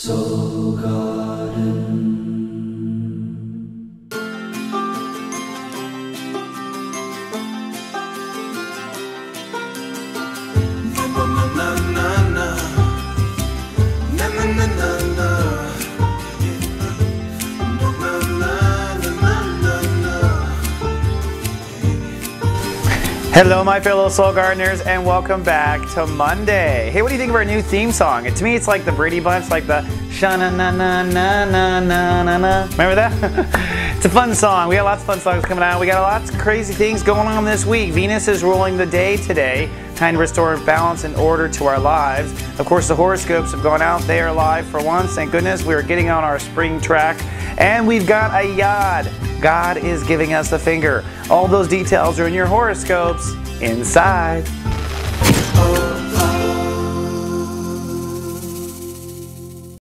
Soul Garden. Hello my fellow soul gardeners and welcome back to Monday. Hey, what do you think of our new theme song? To me it's like the Brady Bunch, like the sha-na-na-na-na-na-na-na-na. Remember that? It's a fun song. We got lots of fun songs coming out. We got lots of crazy things going on this week. Venus is ruling the day today, trying to restore balance and order to our lives. Of course, the horoscopes have gone out. They are live for once. Thank goodness we are getting on our spring track. And we've got a Yod. God is giving us the finger. All those details are in your horoscopes inside.